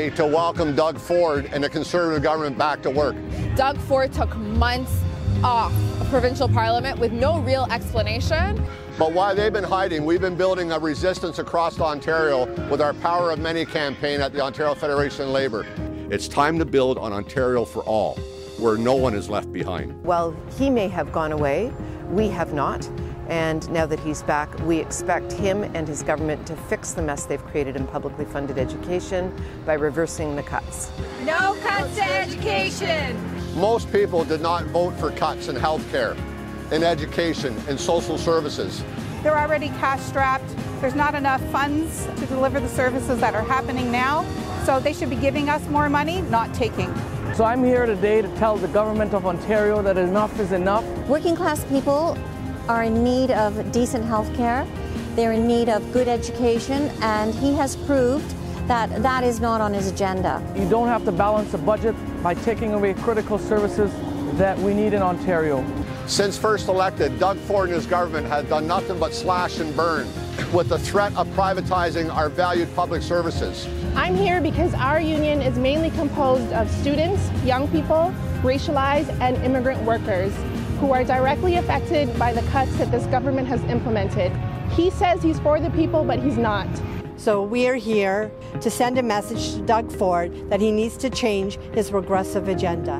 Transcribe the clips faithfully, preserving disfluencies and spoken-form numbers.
day to welcome Doug Ford and the Conservative government back to work. Doug Ford took months off of provincial parliament with no real explanation. But while they've been hiding, we've been building a resistance across Ontario with our Power of Many campaign at the Ontario Federation of Labour. It's time to build on Ontario for all, where no one is left behind. Well, he may have gone away, we have not. And now that he's back, we expect him and his government to fix the mess they've created in publicly funded education by reversing the cuts. No cuts to education! Most people did not vote for cuts in health care, in education, in social services. They're already cash-strapped. There's not enough funds to deliver the services that are happening now. So they should be giving us more money, not taking. So I'm here today to tell the government of Ontario that enough is enough. Working class people are in need of decent health care, they're in need of good education, and he has proved that that is not on his agenda. You don't have to balance a budget by taking away critical services that we need in Ontario. Since first elected, Doug Ford and his government have done nothing but slash and burn with the threat of privatizing our valued public services. I'm here because our union is mainly composed of students, young people, racialized and immigrant workers who are directly affected by the cuts that this government has implemented. He says he's for the people, but he's not. So we are here to send a message to Doug Ford that he needs to change his regressive agenda.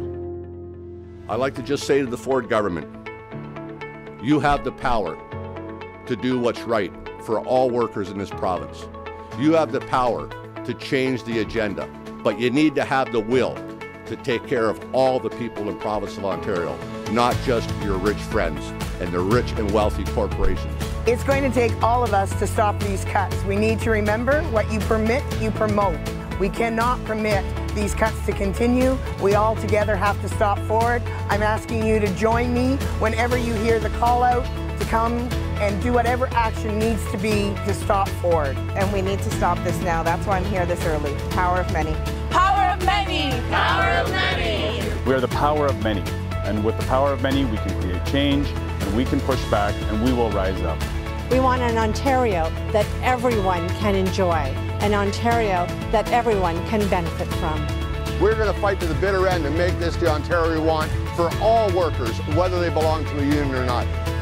I'd like to just say to the Ford government, you have the power to do what's right for all workers in this province. You have the power to change the agenda, but you need to have the will to take care of all the people in the province of Ontario, not just your rich friends and the rich and wealthy corporations. It's going to take all of us to stop these cuts. We need to remember what you permit, you promote. We cannot permit these cuts to continue. We all together have to stop Ford. I'm asking you to join me whenever you hear the call out to come and do whatever action needs to be to stop Ford. And we need to stop this now. That's why I'm here this early. Power of many. Power of many! Power of many! We are the power of many. And with the power of many, we can create change, and we can push back, and we will rise up. We want an Ontario that everyone can enjoy, an Ontario that everyone can benefit from. We're going to fight to the bitter end and make this the Ontario we want for all workers, whether they belong to a union or not.